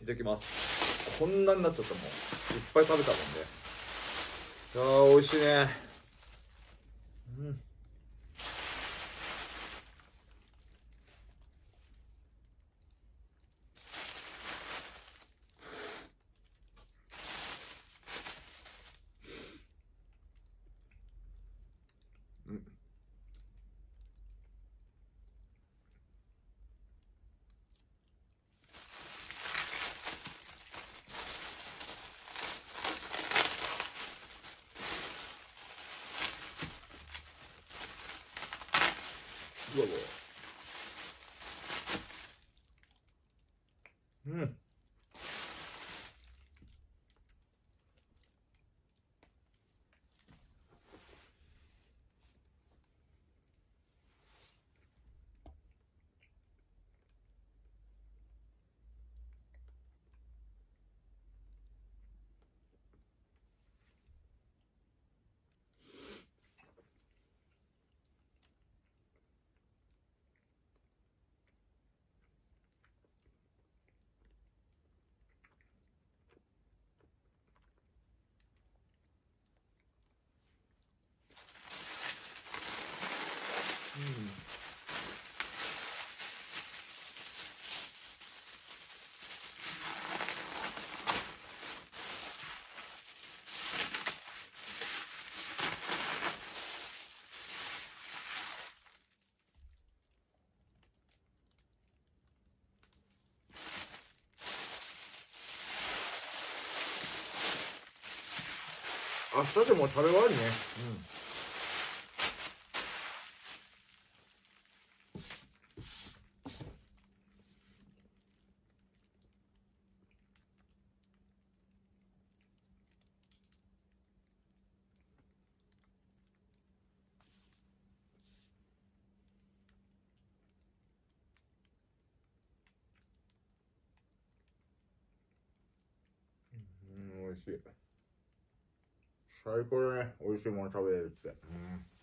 いただきます。こんなになっちゃったもん。いっぱい食べたもんで。いやー、美味しいね。うん。うん。うわうわ。うん。明日でも食べ終わるね。うん。美味しい。最高だね。美味しいもの食べれるって。うん。